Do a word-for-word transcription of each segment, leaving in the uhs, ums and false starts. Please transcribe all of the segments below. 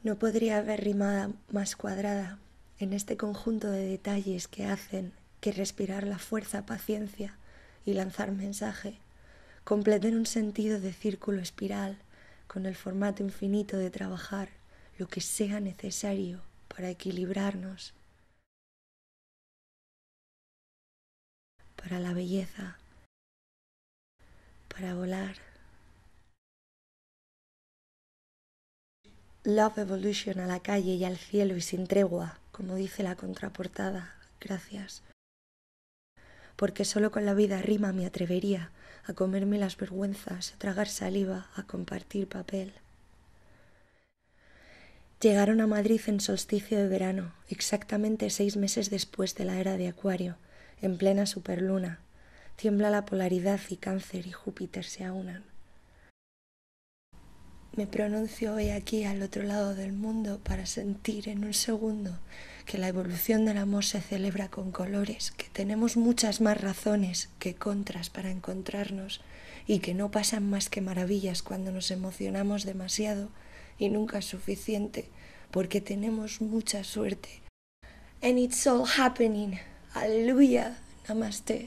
No podría haber rimada más cuadrada en este conjunto de detalles que hacen que respirar la fuerza, paciencia y lanzar mensaje completen un sentido de círculo espiral con el formato infinito de trabajar lo que sea necesario para equilibrarnos, para la belleza, para volar. Love Evolution a la calle y al cielo y sin tregua, como dice la contraportada. Gracias. Porque solo con la vida rima me atrevería a comerme las vergüenzas, a tragar saliva, a compartir papel. Llegaron a Madrid en solsticio de verano, exactamente seis meses después de la era de Acuario, en plena superluna. Tiembla la polaridad y Cáncer y Júpiter se aunan. Me pronuncio hoy aquí al otro lado del mundo para sentir en un segundo que la evolución del amor se celebra con colores, que tenemos muchas más razones que contras para encontrarnos y que no pasan más que maravillas cuando nos emocionamos demasiado y nunca es suficiente porque tenemos mucha suerte. And it's all happening. Aleluya. Namaste.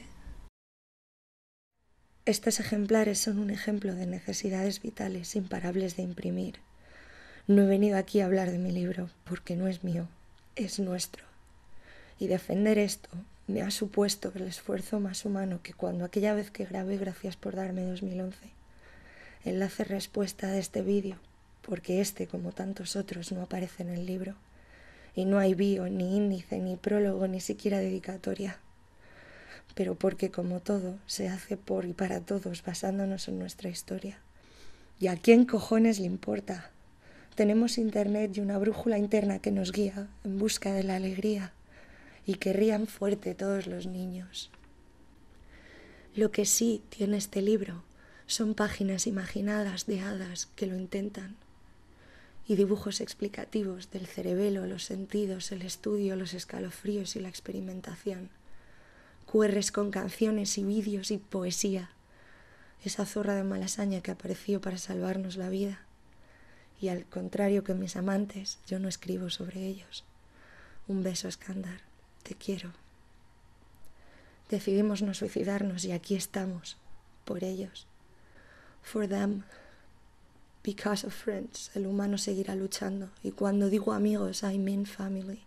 Estos ejemplares son un ejemplo de necesidades vitales imparables de imprimir. No he venido aquí a hablar de mi libro, porque no es mío, es nuestro. Y defender esto me ha supuesto el esfuerzo más humano que cuando aquella vez que grabé Gracias por darme dos mil once. Enlace respuesta de este vídeo, porque este, como tantos otros, no aparece en el libro. Y no hay bio, ni índice, ni prólogo, ni siquiera dedicatoria. Pero porque, como todo, se hace por y para todos basándonos en nuestra historia. ¿Y a quién cojones le importa? Tenemos internet y una brújula interna que nos guía en busca de la alegría y que rían fuerte todos los niños. Lo que sí tiene este libro son páginas imaginadas de hadas que lo intentan y dibujos explicativos del cerebelo, los sentidos, el estudio, los escalofríos y la experimentación. cu erres con canciones y vídeos y poesía. Esa zorra de Malasaña que apareció para salvarnos la vida. Y al contrario que mis amantes, yo no escribo sobre ellos. Un beso, Skandar. Te quiero. Decidimos no suicidarnos y aquí estamos, por ellos. For them. Because of friends. El humano seguirá luchando. Y cuando digo amigos, I mean family.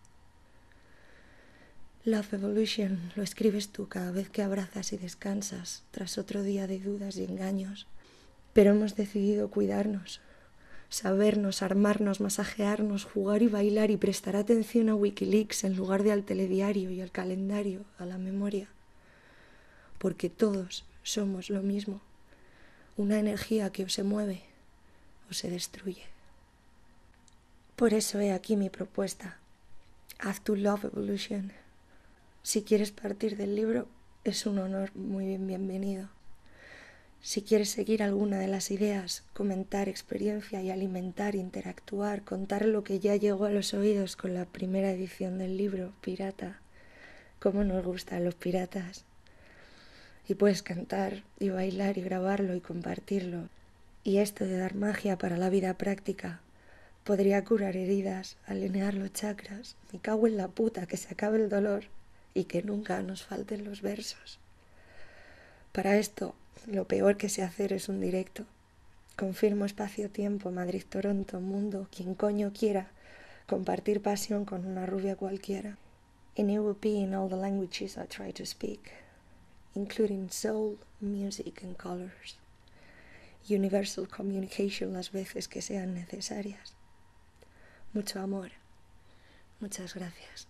Love Evolution lo escribes tú cada vez que abrazas y descansas tras otro día de dudas y engaños. Pero hemos decidido cuidarnos, sabernos, armarnos, masajearnos, jugar y bailar y prestar atención a Wikileaks en lugar de al telediario y al calendario, a la memoria. Porque todos somos lo mismo, una energía que o se mueve o se destruye. Por eso he aquí mi propuesta. Haz tu Love Evolution. Si quieres partir del libro, es un honor muy bien bienvenido. Si quieres seguir alguna de las ideas, comentar experiencia y alimentar, interactuar, contar lo que ya llegó a los oídos con la primera edición del libro, Pirata. Cómo nos gustan los piratas. Y puedes cantar y bailar y grabarlo y compartirlo. Y esto de dar magia para la vida práctica podría curar heridas, alinear los chakras. Me cago en la puta, que se acabe el dolor. Y que nunca nos falten los versos. Para esto, lo peor que sé hacer es un directo. Confirmo espacio-tiempo, Madrid-Toronto, mundo, quien coño quiera compartir pasión con una rubia cualquiera. And it will be in all the languages I try to speak, including soul, music and colors. Universal communication las veces que sean necesarias. Mucho amor. Muchas gracias.